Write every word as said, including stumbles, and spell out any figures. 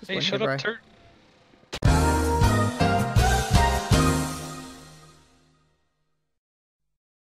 Just Hey, went shut here, up, bro. turd.